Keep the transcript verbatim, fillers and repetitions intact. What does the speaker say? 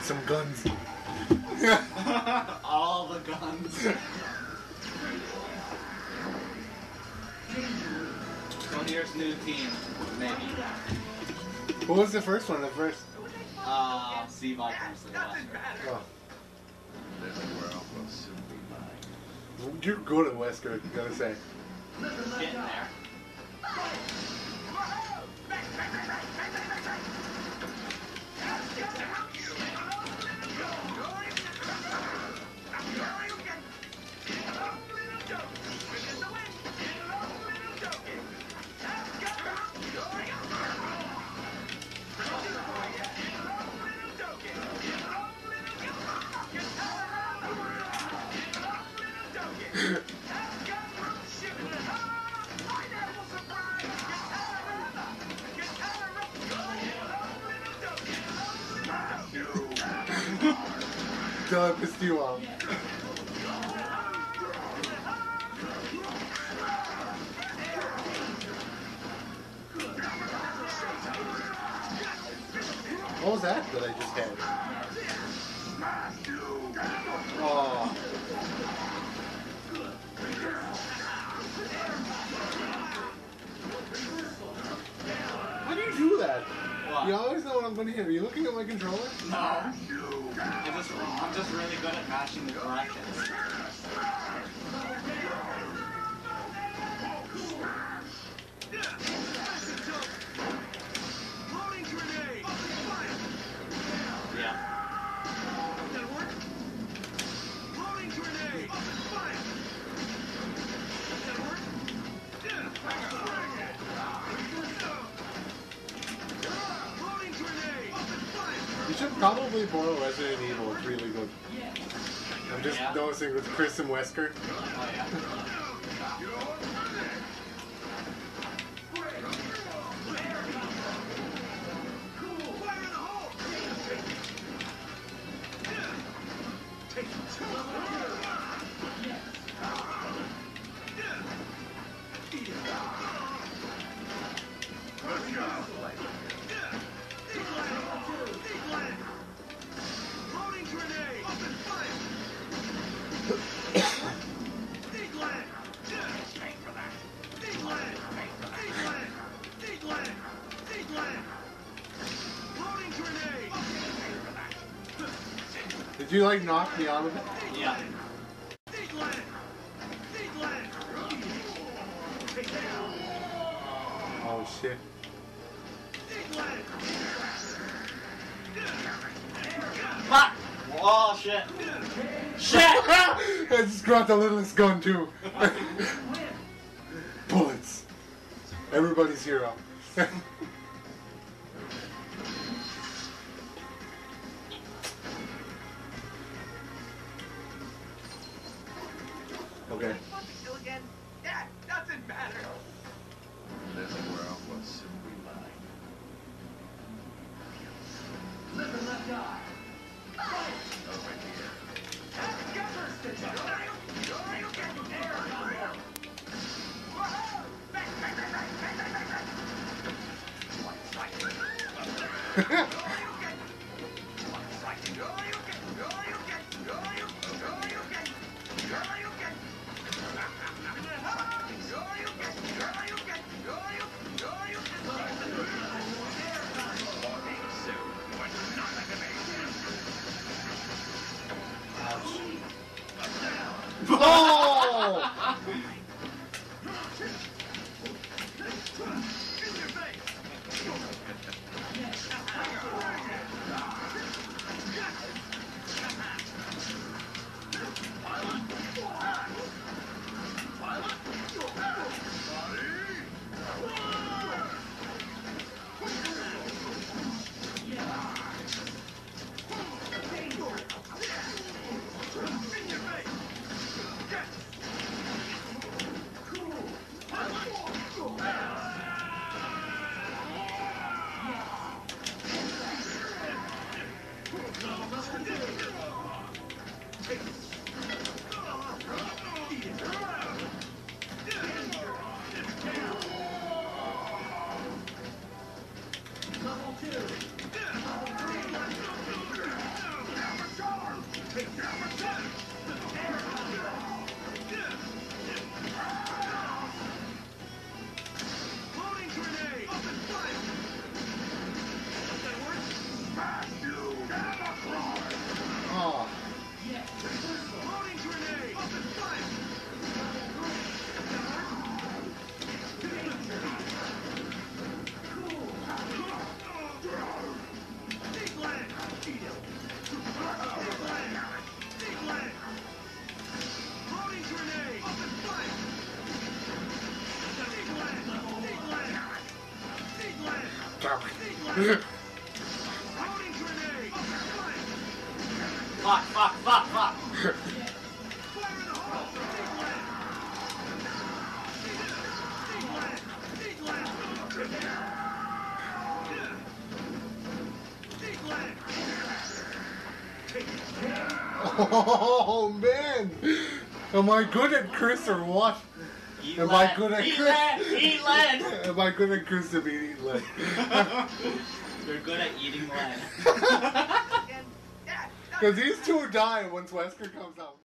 some guns. All the guns. So here's new team, maybe. What was the first one? The first. Uh, Sea Vikings to the west. Oh. You're good at Wesker, I gotta say. Getting there. Done, pissed you off. What was that that I just had? Oh. How do you do that? What? You always know what I'm going to hit. Are you looking at my controller? No. I just, I'm just really good at matching the directions. Yeah. You should probably borrow Resident Evil. It's really good. I'm just Yeah. noticing with Chris and Wesker. Oh, yeah. Did you like knock me out of it? Yeah. Oh shit. Ha! Oh shit! Shit! I just grabbed the littlest gun too. Bullets. Everybody's hero. Okay. That doesn't matter. This world will soon be mine. Live and let die. Over here. Oh! Fuck, fuck, fuck, fuck. Oh man! Am I good at Chris or what? Eat Am lead. I good at Eat Chris? lead. Eat lead. Am I good at Chris to be eating lead? You're good at eating lead. Again. Dad, that's Because these two die once Wesker comes out.